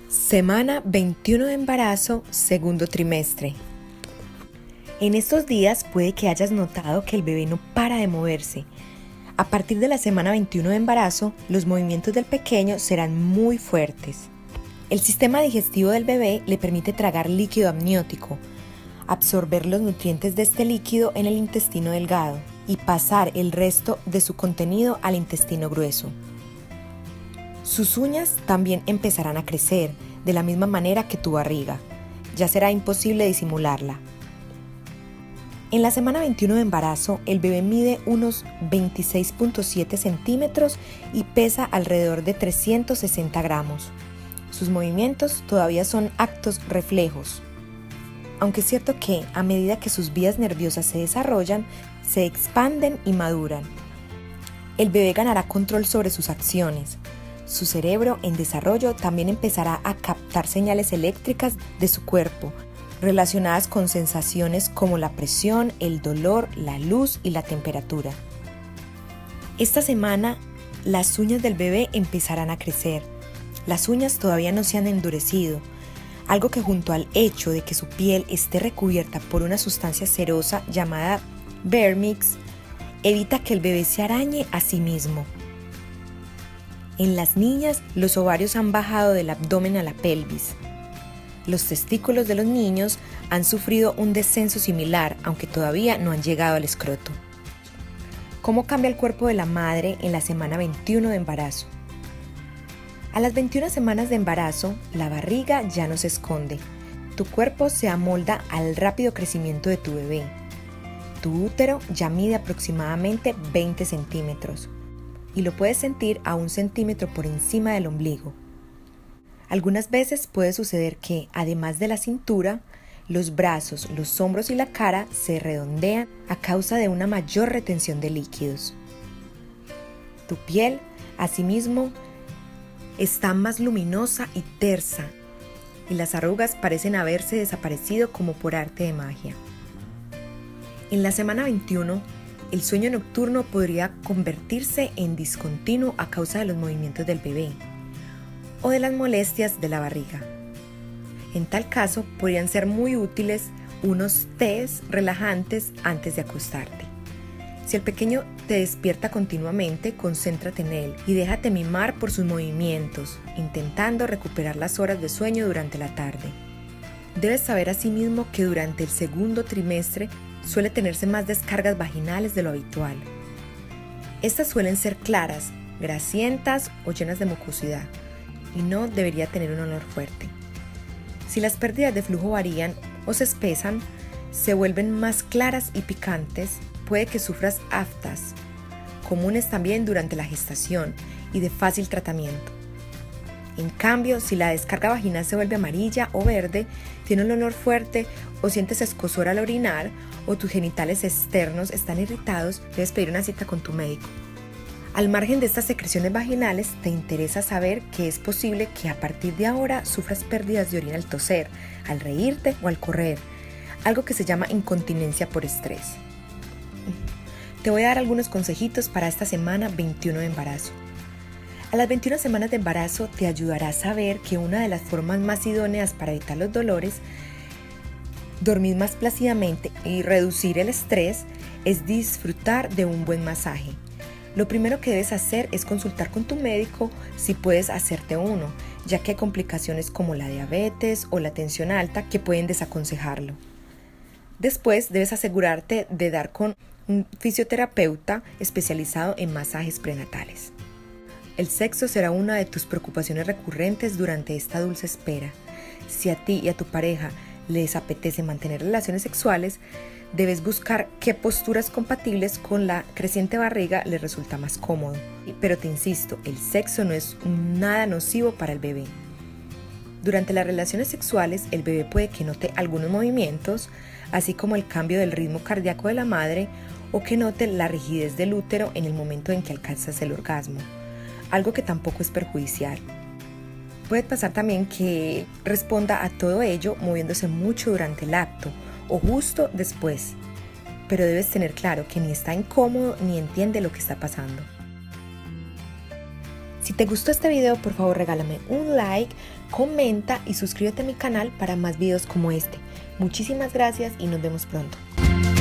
Semana 21 de embarazo, segundo trimestre. En estos días puede que hayas notado que el bebé no para de moverse. A partir de la semana 21 de embarazo, los movimientos del pequeño serán muy fuertes. El sistema digestivo del bebé le permite tragar líquido amniótico, absorber los nutrientes de este líquido en el intestino delgado y pasar el resto de su contenido al intestino grueso. Sus uñas también empezarán a crecer, de la misma manera que tu barriga. Ya será imposible disimularla. En la semana 21 de embarazo, el bebé mide unos 26.7 centímetros y pesa alrededor de 360 gramos. Sus movimientos todavía son actos reflejos. Aunque es cierto que, a medida que sus vías nerviosas se desarrollan, se expanden y maduran. El bebé ganará control sobre sus acciones. Su cerebro en desarrollo también empezará a captar señales eléctricas de su cuerpo, relacionadas con sensaciones como la presión, el dolor, la luz y la temperatura. Esta semana, las uñas del bebé empezarán a crecer. Las uñas todavía no se han endurecido, algo que junto al hecho de que su piel esté recubierta por una sustancia cerosa llamada vermix, evita que el bebé se arañe a sí mismo. En las niñas, los ovarios han bajado del abdomen a la pelvis. Los testículos de los niños han sufrido un descenso similar, aunque todavía no han llegado al escroto. ¿Cómo cambia el cuerpo de la madre en la semana 21 de embarazo? A las 21 semanas de embarazo, la barriga ya no se esconde. Tu cuerpo se amolda al rápido crecimiento de tu bebé. Tu útero ya mide aproximadamente 20 centímetros. Y lo puedes sentir a 1 centímetro por encima del ombligo. Algunas veces puede suceder que, además de la cintura, los brazos, los hombros y la cara se redondean a causa de una mayor retención de líquidos. Tu piel, asimismo, está más luminosa y tersa, y las arrugas parecen haberse desaparecido como por arte de magia. En la semana 21, el sueño nocturno podría convertirse en discontinuo a causa de los movimientos del bebé o de las molestias de la barriga. En tal caso, podrían ser muy útiles unos tés relajantes antes de acostarte. Si el pequeño te despierta continuamente, concéntrate en él y déjate mimar por sus movimientos, intentando recuperar las horas de sueño durante la tarde. Debes saber asimismo que durante el segundo trimestre suele tenerse más descargas vaginales de lo habitual. Estas suelen ser claras, grasientas o llenas de mucosidad y no debería tener un olor fuerte. Si las pérdidas de flujo varían o se espesan, se vuelven más claras y picantes, puede que sufras aftas, comunes también durante la gestación y de fácil tratamiento. En cambio, si la descarga vaginal se vuelve amarilla o verde, tiene un olor fuerte o sientes escozor al orinar o tus genitales externos están irritados, debes pedir una cita con tu médico. Al margen de estas secreciones vaginales, te interesa saber que es posible que a partir de ahora sufras pérdidas de orina al toser, al reírte o al correr, algo que se llama incontinencia por estrés. Te voy a dar algunos consejitos para esta semana 21 de embarazo. A las 21 semanas de embarazo te ayudará a saber que una de las formas más idóneas para evitar los dolores, dormir más plácidamente y reducir el estrés es disfrutar de un buen masaje. Lo primero que debes hacer es consultar con tu médico si puedes hacerte uno, ya que hay complicaciones como la diabetes o la tensión alta que pueden desaconsejarlo. Después debes asegurarte de dar con un fisioterapeuta especializado en masajes prenatales. El sexo será una de tus preocupaciones recurrentes durante esta dulce espera. Si a ti y a tu pareja les apetece mantener relaciones sexuales, debes buscar qué posturas compatibles con la creciente barriga les resulta más cómodo. Pero te insisto, el sexo no es nada nocivo para el bebé. Durante las relaciones sexuales, el bebé puede que note algunos movimientos, así como el cambio del ritmo cardíaco de la madre o que note la rigidez del útero en el momento en que alcanzas el orgasmo, algo que tampoco es perjudicial. Puede pasar también que responda a todo ello moviéndose mucho durante el acto o justo después, pero debes tener claro que ni está incómodo ni entiende lo que está pasando. Si te gustó este video, por favor regálame un like, comenta y suscríbete a mi canal para más videos como este. Muchísimas gracias y nos vemos pronto.